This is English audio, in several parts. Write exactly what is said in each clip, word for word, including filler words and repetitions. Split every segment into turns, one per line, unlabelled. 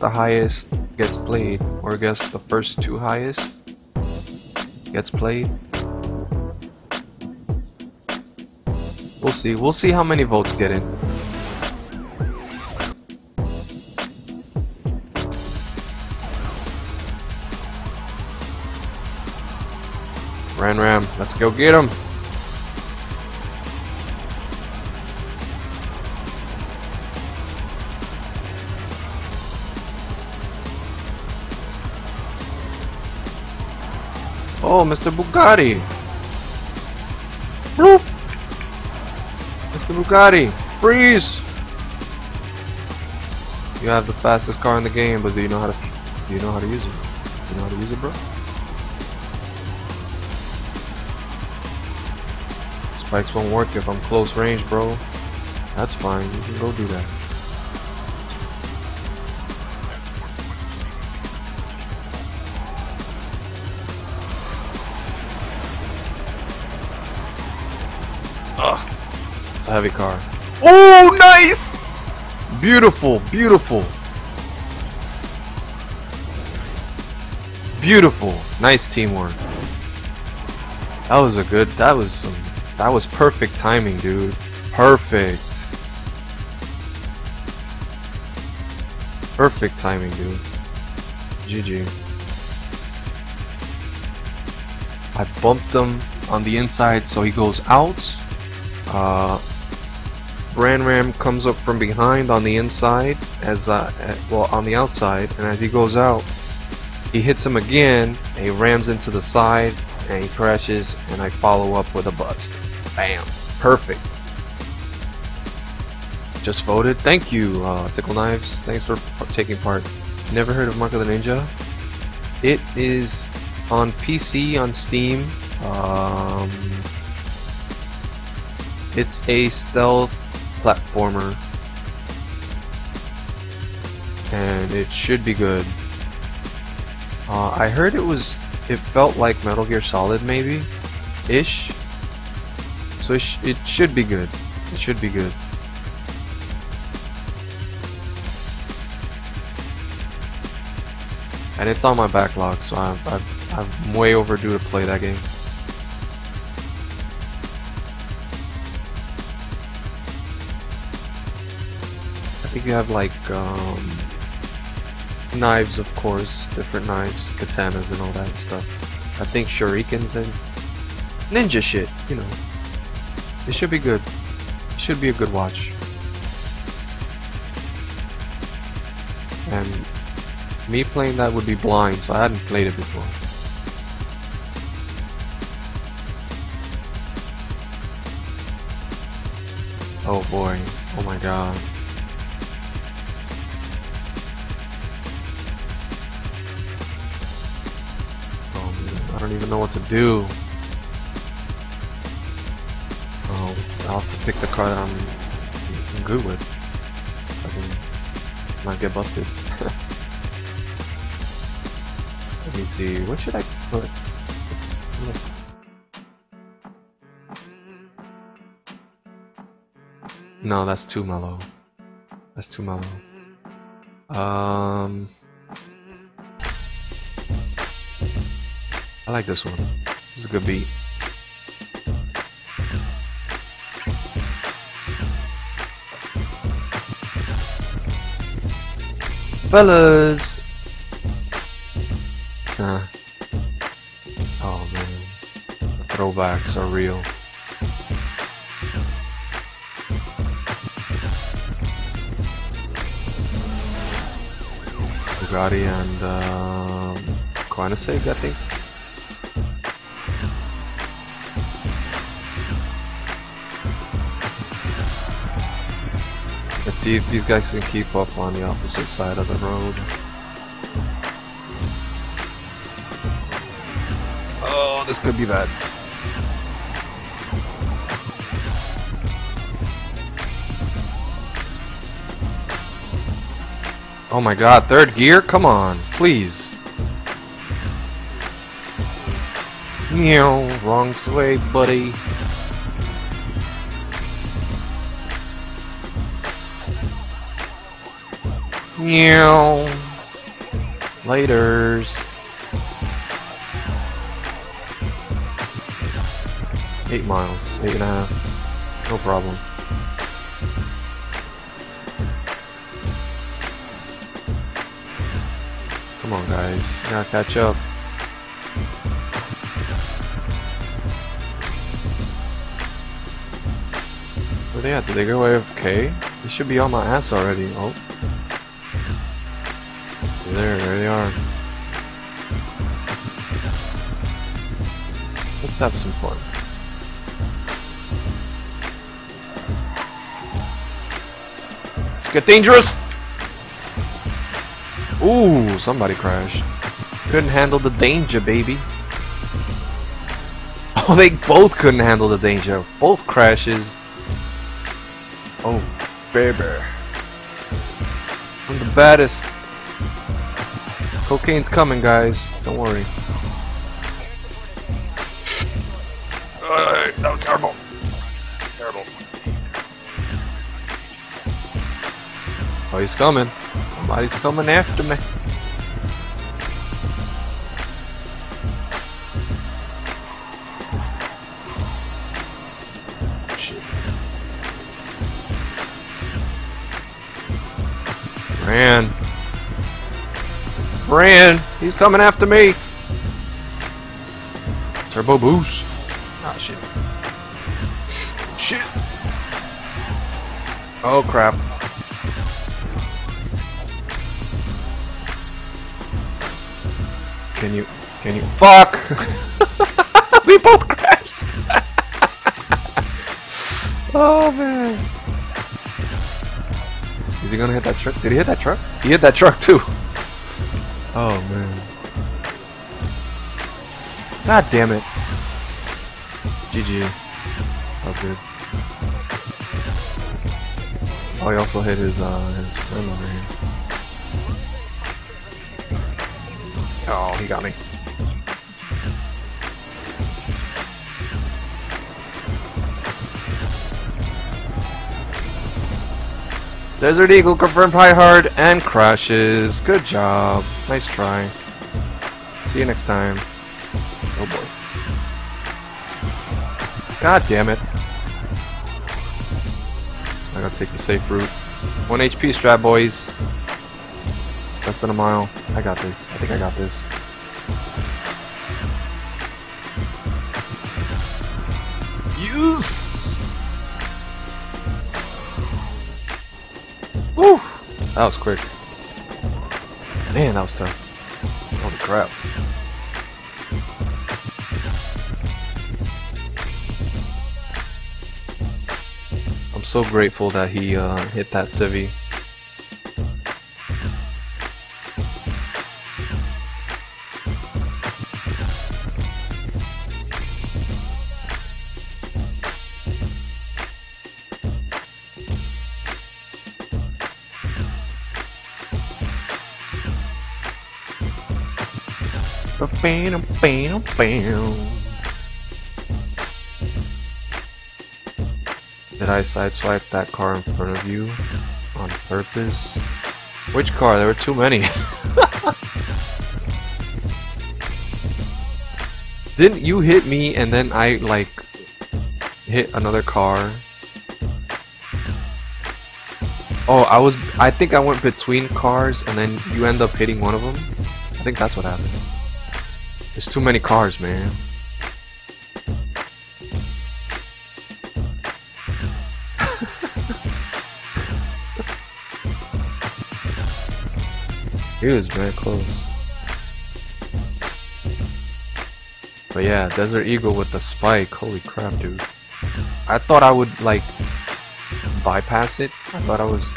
the highest gets played, or I guess the first two highest gets played. We'll see. We'll see how many votes get in. Ran Ram, let's go get him. Oh, Mister Bugatti. Bloop. Mister Bugatti, freeze! You have the fastest car in the game, but do you know how to do you know how to use it? Do you know how to use it, bro? Spikes won't work if I'm close range, bro. That's fine, you can go do that. Ugh. It's a heavy car. Oh, nice! Beautiful, beautiful. Beautiful. Nice teamwork. That was a good, that was some, that was perfect timing, dude. Perfect. Perfect timing, dude. G G. I bumped him on the inside so he goes out. Uh, Bran Ram comes up from behind on the inside, as uh, well on the outside, and as he goes out, he hits him again, and he rams into the side, and he crashes, and I follow up with a bust. Bam! Perfect. Just voted. Thank you, uh, Tickle Knives. Thanks for taking part. Never heard of Mark of the Ninja? It is on P C, on Steam. Um, it's a stealth platformer, and it should be good. Uh, I heard it was, it felt like Metal Gear Solid, maybe, ish. So it, sh it should be good. It should be good. And it's on my backlog, so I'm, I'm, I'm way overdue to play that game. I think you have like um, knives, of course, different knives, katanas and all that stuff. I think shurikens and ninja shit, you know. It should be good. It should be a good watch. And me playing that would be blind, so I hadn't played it before. Oh boy, oh my god. I don't even know what to do. Oh, I'll have to pick the car that I'm good with. I can not get busted. Let me see, what should I put? No, that's too mellow. That's too mellow. Um... I like this one. This is a good beat. Fellas! Huh. Oh man. The throwbacks are real. Bugatti and um, Koenigsegg, I think. Let's see if these guys can keep up on the opposite side of the road. Oh, this could be bad. Oh my god, third gear? Come on, please. Meow, wrong way, buddy. Meow. Laters. Eight miles, eight and a half. No problem. Come on, guys. You gotta catch up. Where they at? Did they go A F K? They should be on my ass already. Oh. There, there they are. Let's have some fun. Let's get dangerous! Ooh, somebody crashed. Couldn't handle the danger, baby. Oh, they both couldn't handle the danger. Both crashes. Oh, baby. I'm the baddest. Cocaine's coming, guys. Don't worry. Uh, that was terrible. Terrible. Oh, he's coming. Somebody's coming after me. Shit. Ran. Ran. He's coming after me. Turbo boost. Ah, shit. Shit. Oh, crap. Can you, can you, fuck! We both crashed! Oh man! Is he gonna hit that truck? Did he hit that truck? He hit that truck too! Oh man. God damn it. G G. That was good. Oh, he also hit his, uh, his friend over here. Oh, he got me. Desert Eagle confirmed high hard and crashes. Good job. Nice try. See you next time. Oh boy. God damn it. I gotta take the safe route. One H P strat, boys. Less than a mile. I got this. I think I got this. Yes! Woo! That was quick. Man, that was tough. Holy crap. I'm so grateful that he uh, hit that civvy. Bam, bam, bam. Did I sideswipe that car in front of you on purpose? Which car? There were too many. Didn't you hit me and then I like hit another car? Oh, I was I think I went between cars and then you end up hitting one of them. I think that's what happened. There's too many cars, man. He was very close. But yeah, Desert Eagle with the spike. Holy crap, dude. I thought I would, like, bypass it. I thought I was...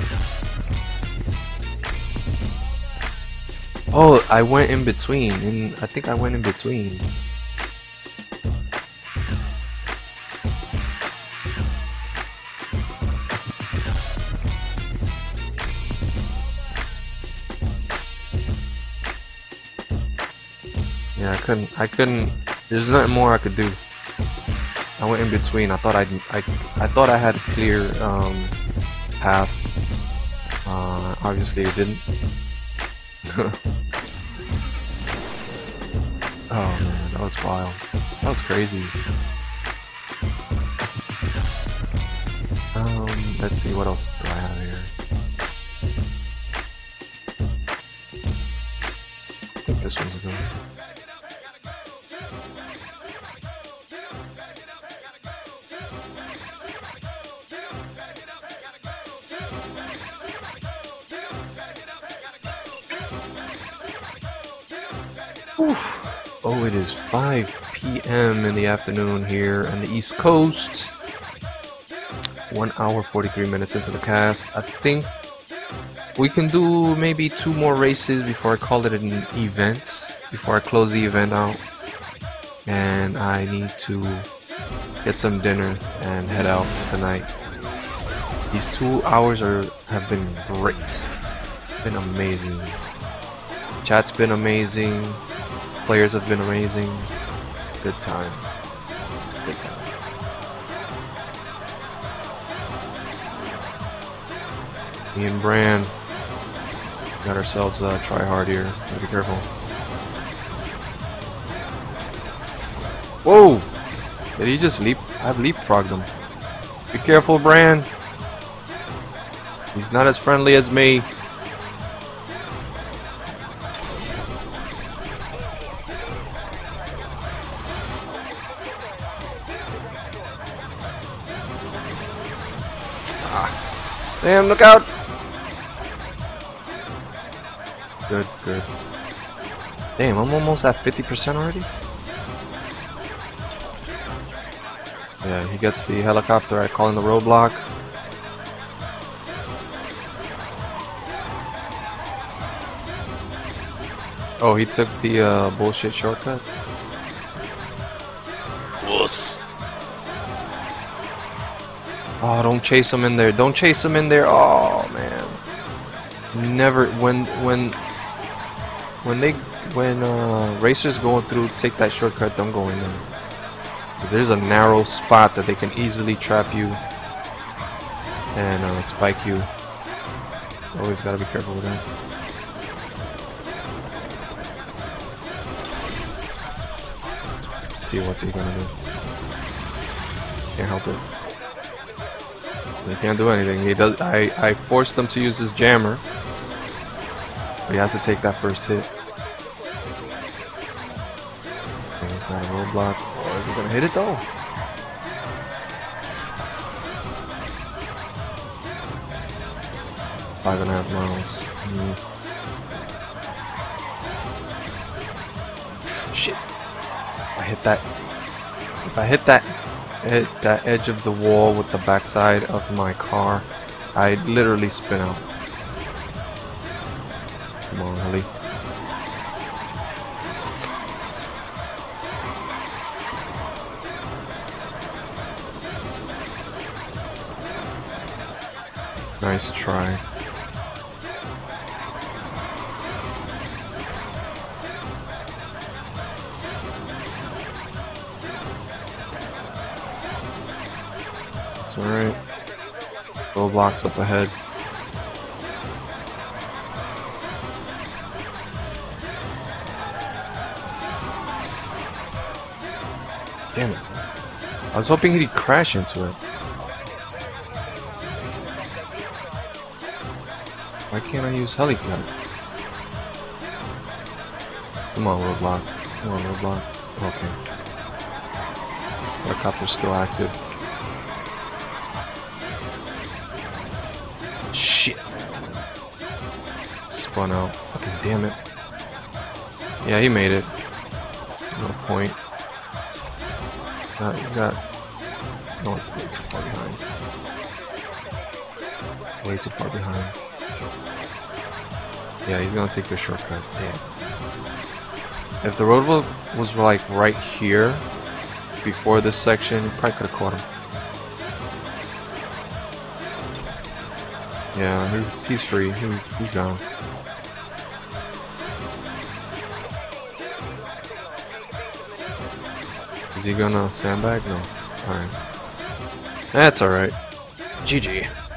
Oh, I went in between, and I think I went in between. Yeah, I couldn't, I couldn't, there's nothing more I could do. I went in between. I thought I'd, I, I thought I had a clear, um, path. Uh, obviously it didn't. Oh man, that was wild. That was crazy. Um, let's see, what else do I have here? I think this one's good. Oof. Oh, it is five P M in the afternoon here on the East Coast. one hour forty-three minutes into the cast. I think we can do maybe two more races before I call it an event, before I close the event out. And I need to get some dinner and head out tonight. These two hours are have been great. Been amazing. Chat's been amazing. Players have been amazing. Good time. Good time. Me and Bran got ourselves a uh, try hard here. Gotta be careful. Whoa! Did he just leap? I've leapfrogged him. Be careful, Bran. He's not as friendly as me. Ah. Damn, look out! Good, good. Damn, I'm almost at fifty percent already? Yeah, he gets the helicopter. I call in the roadblock. Oh, he took the uh, bullshit shortcut? Wuss. Oh, don't chase him in there. Don't chase him in there. Oh, man. Never, when, when, when they, when uh, racers going through, take that shortcut, don't go in there. Because there's a narrow spot that they can easily trap you and uh, spike you. Always gotta be careful with that. Let's see what's he gonna do. Can't help it. He can't do anything. He does. I I forced him to use his jammer. But he has to take that first hit. Okay, he's got a roadblock. Oh, is he gonna hit it though? Five and a half miles. Mm. Shit! I hit that. If I hit that, hit that edge of the wall with the backside of my car, I literally spin out. Come on, Holly. Nice try. That's alright. Roadblocks up ahead. Damn it. I was hoping he'd crash into it. Why can't I use helicopter? Come on, roadblock. Come on, roadblock. Okay. Helicopter's still active. Shit. Spun out. Fucking damn it. Yeah, he made it. No point. Uh, we got. No, it's way too far behind. Way too far behind. Yeah, he's gonna take the shortcut. Damn. If the road was, was like right here, before this section, he probably could have caught him. Yeah, he's he's free. He, he's gone. Is he gonna sandbag? No. Alright. That's alright. G G.